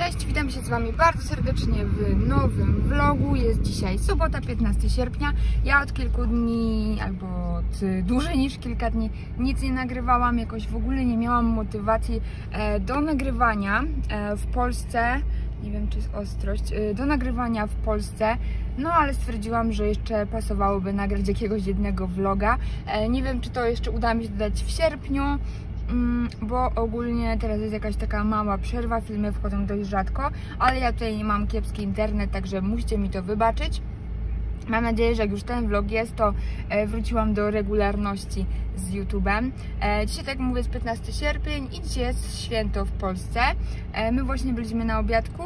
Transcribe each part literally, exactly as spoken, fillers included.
Cześć, witam się z Wami bardzo serdecznie w nowym vlogu. Jest dzisiaj sobota, piętnastego sierpnia. Ja od kilku dni, albo od dłużej niż kilka dni, nic nie nagrywałam. Jakoś w ogóle nie miałam motywacji do nagrywania w Polsce. Nie wiem, czy jest ostrość. Do nagrywania w Polsce. No, ale stwierdziłam, że jeszcze pasowałoby nagrać jakiegoś jednego vloga. Nie wiem, czy to jeszcze uda mi się dodać w sierpniu, bo ogólnie teraz jest jakaś taka mała przerwa, filmy wchodzą dość rzadko, ale ja tutaj nie mam kiepski internet, także musicie mi to wybaczyć. Mam nadzieję, że jak już ten vlog jest, to wróciłam do regularności z YouTube'em. Dzisiaj, tak jak mówię, jest piętnasty sierpień i dzisiaj jest święto w Polsce. My właśnie byliśmy na obiadku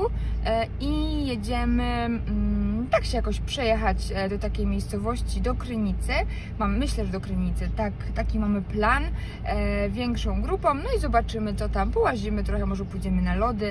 i jedziemy tak się jakoś przejechać do takiej miejscowości, do Krynicy. Mam, myślę, że do Krynicy, tak, taki mamy plan, większą grupą, no i zobaczymy, co tam, połazimy trochę, może pójdziemy na lody,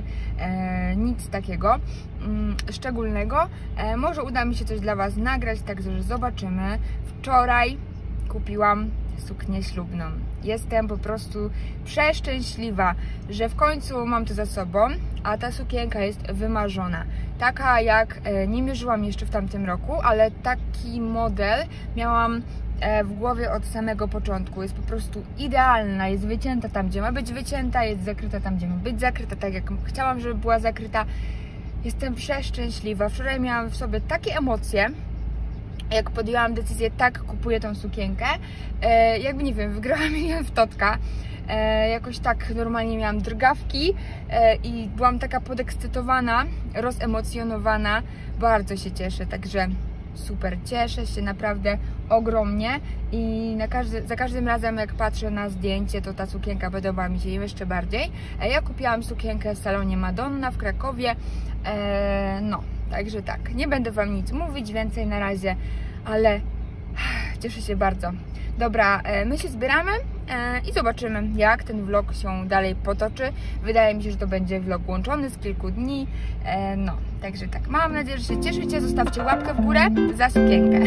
nic takiego szczególnego. Może uda mi się coś dla Was nagrać, także zobaczymy. Wczoraj kupiłam suknię ślubną. Jestem po prostu przeszczęśliwa, że w końcu mam to za sobą, a ta sukienka jest wymarzona. Taka jak, nie mierzyłam jeszcze w tamtym roku, ale taki model miałam w głowie od samego początku. Jest po prostu idealna, jest wycięta tam, gdzie ma być wycięta, jest zakryta tam, gdzie ma być zakryta, tak jak chciałam, żeby była zakryta. Jestem przeszczęśliwa. Wczoraj miałam w sobie takie emocje, jak podjęłam decyzję, tak, kupuję tą sukienkę. E, jakby nie wiem, wygrała milion w totka. E, jakoś tak normalnie miałam drgawki e, i byłam taka podekscytowana, rozemocjonowana. Bardzo się cieszę, także super, cieszę się naprawdę ogromnie i na każdy, za każdym razem, jak patrzę na zdjęcie, to ta sukienka podoba mi się jeszcze bardziej. E, ja kupiłam sukienkę w salonie Madonna w Krakowie. E, no, także tak, nie będę Wam nic mówić więcej na razie, ale cieszę się bardzo. Dobra, my się zbieramy i zobaczymy, jak ten vlog się dalej potoczy. Wydaje mi się, że to będzie vlog łączony z kilku dni. No, także tak, mam nadzieję, że się cieszycie. Zostawcie łapkę w górę za sukienkę.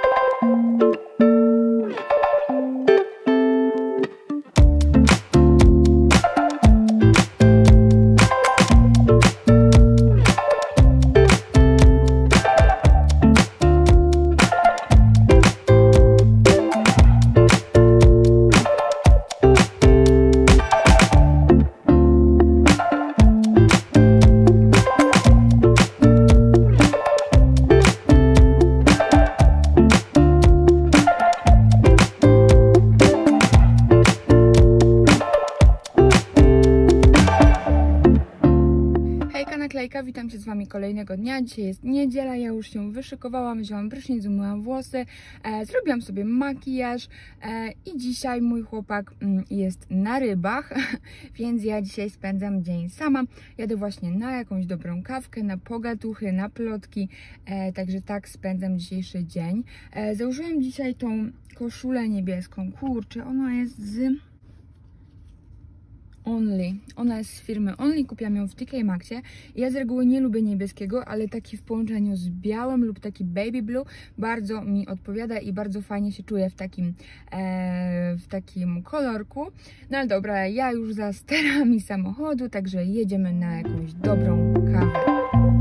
Naklejka, witam się z Wami kolejnego dnia. Dzisiaj jest niedziela, ja już się wyszykowałam, wzięłam prysznic, umyłam włosy, e, zrobiłam sobie makijaż e, i dzisiaj mój chłopak mm, jest na rybach, więc ja dzisiaj spędzam dzień sama. Jadę właśnie na jakąś dobrą kawkę, na pogaduchy, na plotki, e, także tak spędzam dzisiejszy dzień. E, założyłam dzisiaj tą koszulę niebieską, kurczę, ona jest z Only. Ona jest z firmy Only, kupiłam ją w T K Maxie. Ja z reguły nie lubię niebieskiego, ale taki w połączeniu z białym lub taki baby blue bardzo mi odpowiada i bardzo fajnie się czuję w takim, e, w takim kolorku. No ale dobra, ja już za sterami samochodu, także jedziemy na jakąś dobrą kawę.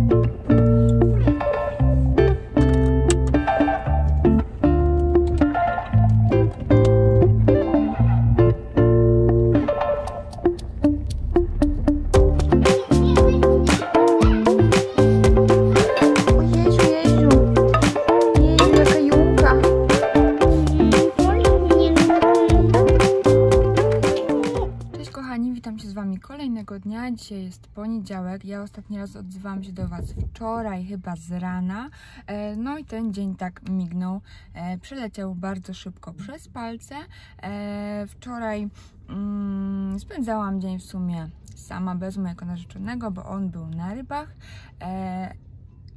Kolejnego dnia, dzisiaj jest poniedziałek, ja ostatni raz odzywałam się do Was wczoraj, chyba z rana, no i ten dzień tak mignął, przeleciał bardzo szybko przez palce. Wczoraj mm, spędzałam dzień w sumie sama, bez mojego narzeczonego, bo on był na rybach,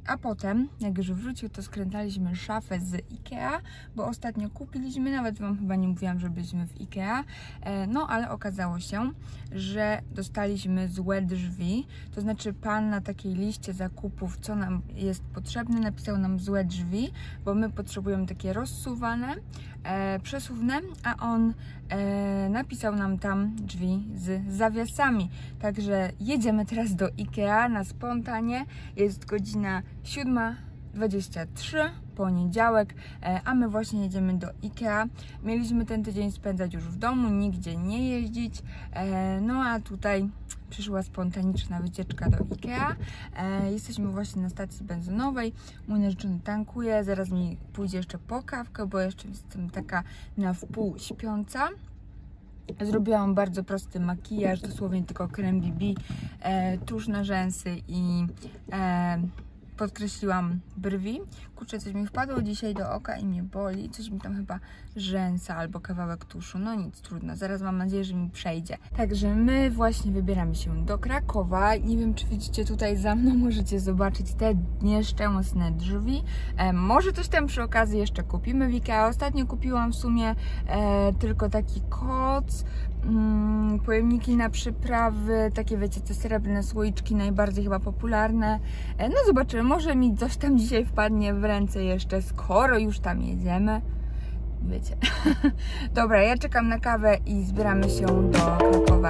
a potem, jak już wrócił, to skręcaliśmy szafę z Ikea, bo ostatnio kupiliśmy, nawet Wam chyba nie mówiłam, że byliśmy w Ikea, no ale okazało się, że dostaliśmy złe drzwi, to znaczy pan na takiej liście zakupów, co nam jest potrzebne, napisał nam złe drzwi, bo my potrzebujemy takie rozsuwane, e, przesuwne, a on e, napisał nam tam drzwi z zawiasami. Także jedziemy teraz do Ikea na spontanie. Jest godzina siódma dwadzieścia trzy, poniedziałek, e, a my właśnie jedziemy do Ikea. Mieliśmy ten tydzień spędzać już w domu, nigdzie nie jeździć, e, no a tutaj przyszła spontaniczna wycieczka do Ikea. E, jesteśmy właśnie na stacji benzynowej. Mój narzeczony tankuje, zaraz mi pójdzie jeszcze po kawkę, bo jeszcze jestem taka na wpół śpiąca. Zrobiłam bardzo prosty makijaż, dosłownie tylko krem B B, e, tusz na rzęsy i e, podkreśliłam brwi. Kurczę, coś mi wpadło dzisiaj do oka i mnie boli. Coś mi tam chyba rzęsa albo kawałek tuszu. No nic, trudno. Zaraz mam nadzieję, że mi przejdzie. Także my właśnie wybieramy się do Krakowa. Nie wiem, czy widzicie tutaj za mną, możecie zobaczyć te nieszczęsne drzwi. E, może coś tam przy okazji jeszcze kupimy w Ikea. Ostatnio kupiłam w sumie e, tylko taki koc, mm, pojemniki na przyprawy, takie wiecie, te srebrne słoiczki, najbardziej chyba popularne. E, no zobaczymy, może mi coś tam dzisiaj wpadnie w ręce jeszcze, skoro już tam jedziemy. Wiecie. Dobra, ja czekam na kawę i zbieramy się do Krakowa.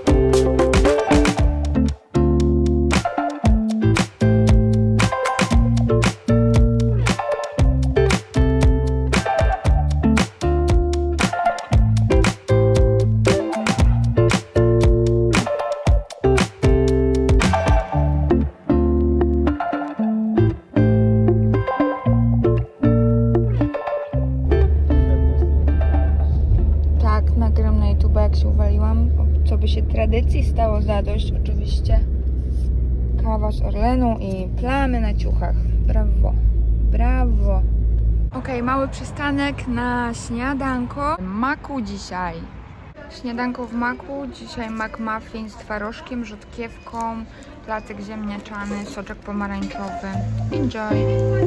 Co by się tradycji stało zadość, oczywiście kawa z Orlenu i plamy na ciuchach. Brawo, brawo. Ok, mały przystanek na śniadanko. Maku dzisiaj. Śniadanko w maku. Dzisiaj McMuffin z twarożkiem, rzodkiewką, placek ziemniaczany, soczek pomarańczowy. Enjoy.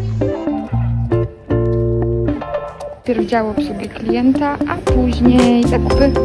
Pierw działo obsługi klienta, a później zakupy.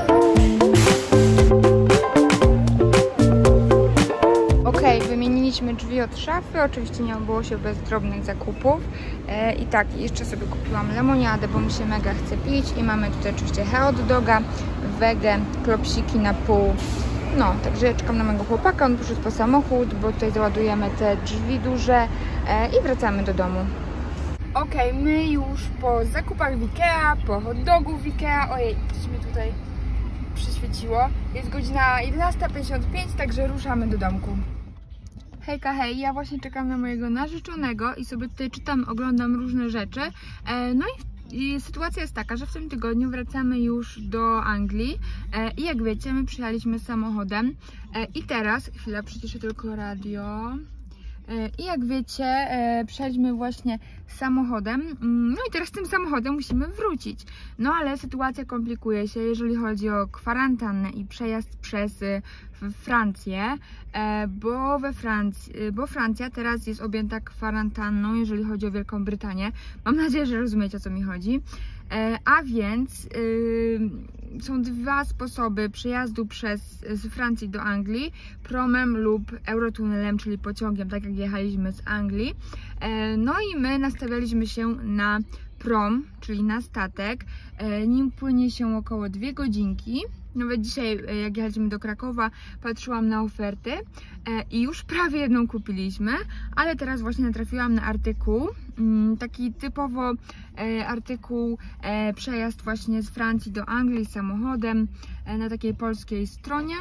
Wymieniliśmy drzwi od szafy, oczywiście nie obyło się bez drobnych zakupów. E, I tak, jeszcze sobie kupiłam lemoniadę, bo mi się mega chce pić. I mamy tutaj oczywiście hot doga, wege, klopsiki na pół. No, także ja czekam na mojego chłopaka, on poszedł po samochód, bo tutaj załadujemy te drzwi duże e, i wracamy do domu. Ok, my już po zakupach w Ikea, po hot dogu w Ikea. Ojej, coś mi tutaj przyświeciło. Jest godzina jedenasta pięćdziesiąt pięć, także ruszamy do domku. Hejka, hej, ja właśnie czekam na mojego narzeczonego i sobie tutaj czytam, oglądam różne rzeczy. No i sytuacja jest taka, że w tym tygodniu wracamy już do Anglii i jak wiecie, my przyjechaliśmy samochodem i teraz, chwila, przyciszę tylko radio. I jak wiecie, przyjechaliśmy właśnie samochodem, no i teraz tym samochodem musimy wrócić. No ale sytuacja komplikuje się, jeżeli chodzi o kwarantannę i przejazd przez Francję, bo we Francji, bo Francja teraz jest objęta kwarantanną, jeżeli chodzi o Wielką Brytanię. Mam nadzieję, że rozumiecie, o co mi chodzi. A więc yy, są dwa sposoby przejazdu przez, z Francji do Anglii: promem lub eurotunelem, czyli pociągiem, tak jak jechaliśmy z Anglii. E, no i my nastawialiśmy się na prom, czyli na statek. E, nim płynie się około dwie godzinki. Nawet dzisiaj, jak jechaliśmy do Krakowa, patrzyłam na oferty e, i już prawie jedną kupiliśmy, ale teraz właśnie natrafiłam na artykuł, m, taki typowo e, artykuł, e, przejazd właśnie z Francji do Anglii samochodem e, na takiej polskiej stronie.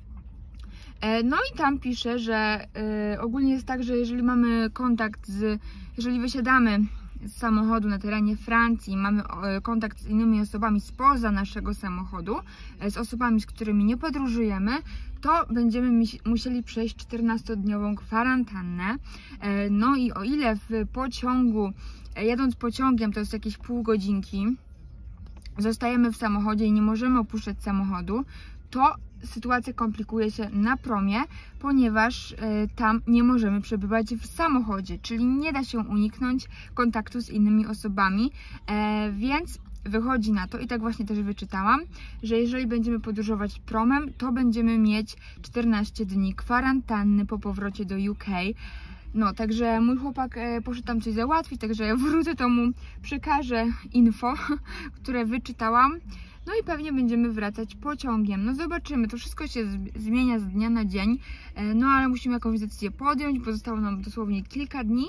E, no i tam pisze, że e, ogólnie jest tak, że jeżeli mamy kontakt z, jeżeli wysiadamy z samochodu na terenie Francji, mamy kontakt z innymi osobami spoza naszego samochodu, z osobami, z którymi nie podróżujemy, to będziemy musieli przejść czternastodniową kwarantannę. No i o ile w pociągu, jadąc pociągiem, to jest jakieś pół godzinki, zostajemy w samochodzie i nie możemy opuszczać samochodu, to sytuacja komplikuje się na promie, ponieważ y, tam nie możemy przebywać w samochodzie, czyli nie da się uniknąć kontaktu z innymi osobami, e, więc wychodzi na to, i tak właśnie też wyczytałam, że jeżeli będziemy podróżować promem, to będziemy mieć czternaście dni kwarantanny po powrocie do U K. No, także mój chłopak e, poszedł tam coś załatwić, także ja wrócę, to mu przekażę info, które wyczytałam. No i pewnie będziemy wracać pociągiem. No zobaczymy, to wszystko się zmienia z dnia na dzień, e, no ale musimy jakąś decyzję podjąć, bo zostało nam dosłownie kilka dni.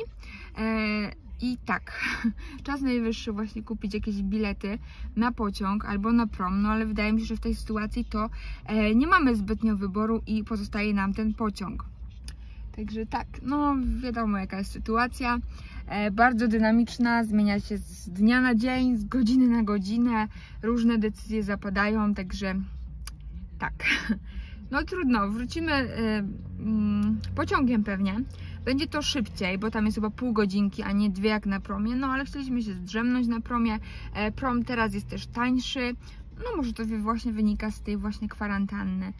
E, I tak, czas najwyższy właśnie kupić jakieś bilety na pociąg albo na prom, no ale wydaje mi się, że w tej sytuacji to e, nie mamy zbytnio wyboru i pozostaje nam ten pociąg. Także tak, no wiadomo jaka jest sytuacja, e, bardzo dynamiczna, zmienia się z dnia na dzień, z godziny na godzinę, różne decyzje zapadają, także tak. No trudno, wrócimy e, mm, pociągiem pewnie. Będzie to szybciej, bo tam jest chyba pół godzinki, a nie dwie jak na promie, no ale chcieliśmy się zdrzemnąć na promie. E, prom teraz jest też tańszy, no może to właśnie wynika z tej właśnie kwarantanny.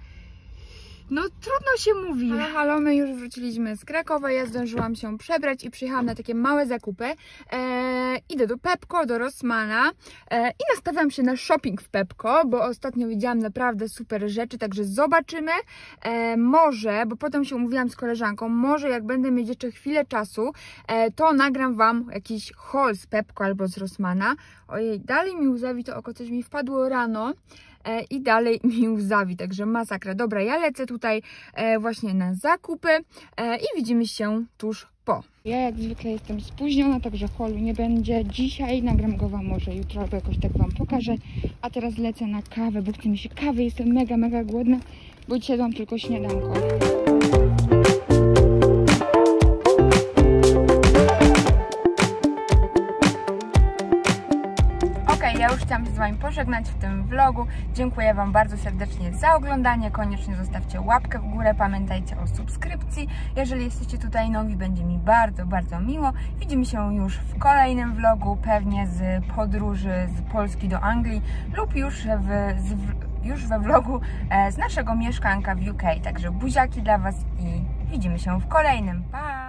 No trudno się mówi. Halo, halo, my już wróciliśmy z Krakowa, ja zdążyłam się przebrać i przyjechałam na takie małe zakupy. E, idę do Pepco, do Rossmana e, i nastawiam się na shopping w Pepco, bo ostatnio widziałam naprawdę super rzeczy, także zobaczymy. E, może, bo potem się umówiłam z koleżanką, może jak będę mieć jeszcze chwilę czasu, e, to nagram Wam jakiś haul z Pepco albo z Rossmana. Ojej, dalej mi łzawi to oko, coś mi wpadło rano. E, i dalej mi łzawi, także masakra. Dobra, ja lecę tutaj e, właśnie na zakupy e, i widzimy się tuż po. Ja jak zwykle jestem spóźniona, także holu nie będzie dzisiaj, nagram go Wam może jutro, albo jakoś tak Wam pokażę. A teraz lecę na kawę, bo chce mi się kawy, jestem mega, mega głodna, bo dzisiaj jadłam tylko śniadanko. Ja już chciałam się z Wami pożegnać w tym vlogu. Dziękuję Wam bardzo serdecznie za oglądanie. Koniecznie zostawcie łapkę w górę. Pamiętajcie o subskrypcji. Jeżeli jesteście tutaj nowi, będzie mi bardzo, bardzo miło. Widzimy się już w kolejnym vlogu, pewnie z podróży z Polski do Anglii lub już, w, z, już we vlogu z naszego mieszkanka w U K. Także buziaki dla Was i widzimy się w kolejnym. Pa!